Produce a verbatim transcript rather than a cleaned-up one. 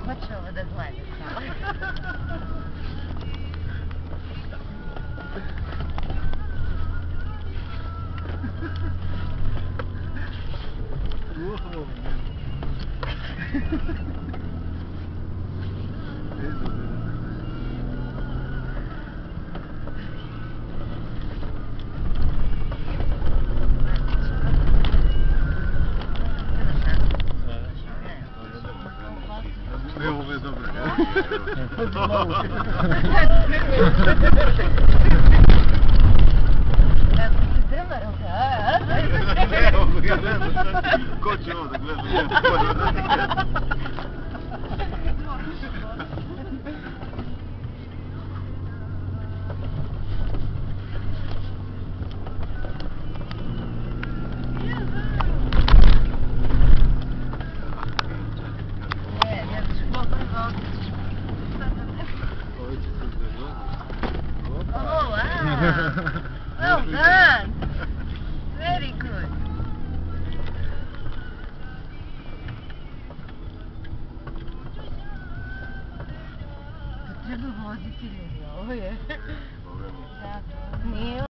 hoće ovo da gleda samo. Evo ovo je dobro. Kako si drmaro, a? Evo ga gleda. Ko će ovo da gleda? Oh, wow. Well done. Very good. Treba voziti ljudi, ovo je. Da, nije